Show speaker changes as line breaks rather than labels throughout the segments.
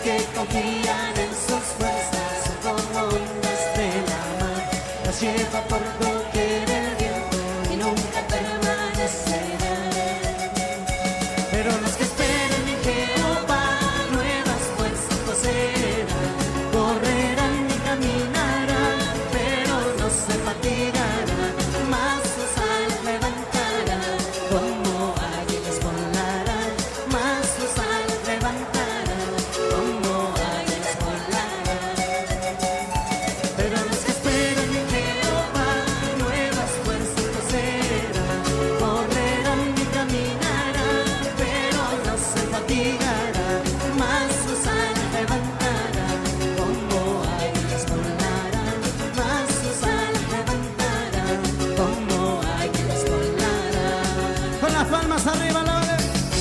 que confían en sus fuerzas son como ondas de la mar, las lleva por doquier el viento y nunca permanecerán. Pero los que esperan en Jehová nuevas fuerzas poseerán, correrán y caminarán, pero no se fatigarán, más sus alas levantarán, como águilas volarán, más sus alas levantarán, como águilas volarán. Pero los que esperan en Jehová nuevas fuerzas poseerán, correrán y caminarán, pero no se fatigarán, más sus alas levantarán, como águilas volarán, más sus alas levantarán, como águilas volarán.
Con las palmas arriba, Lore.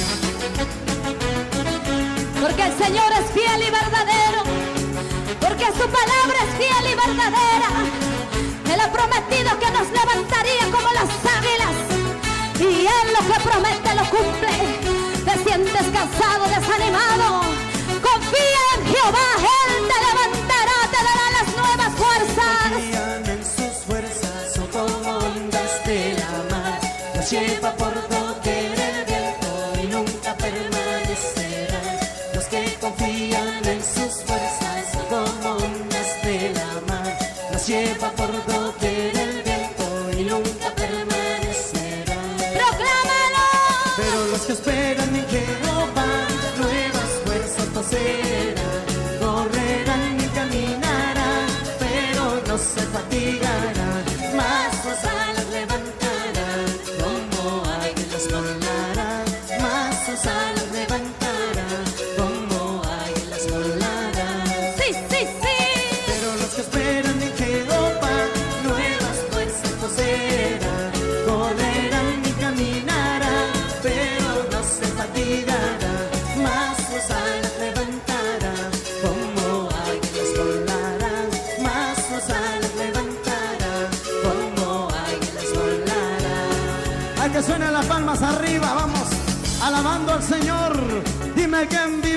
Porque el Señor es fiel y verdadero, porque su palabra es fiel y verdadera. Él ha prometido que nos levantaría como las águilas, y Él lo que promete lo cumple. Te sientes cansado, desanimado, confía en Jehová, Él te levantará, te dará las nuevas fuerzas.
Confían en sus fuerzas, son como ondas de la mar, los lleva por doquier el viento y nunca permanecerán. Los que confían en sus fuerzas son como ondas de la mar, los lleva por doquier el viento y nunca permanecerán.
Proclámalo.
Pero los que esperan en Jehová nuevas fuerzas poseerán, correrán y caminarán, pero no se fatigarán, más sus alas levantarán, como águilas volarán, más sus alas levantarán, como águilas volarán.
Sí, sí, sí.
Pero los que esperan en Jehová nuevas fuerzas poseerán, correrán y caminarán, pero no se fatigarán, más sus alas levantarán, como águilas volarán, más sus alas levantarán, como águilas volarán.
Hay que suenen las palmas arriba, vamos, alabando al Señor. Dime quién vive.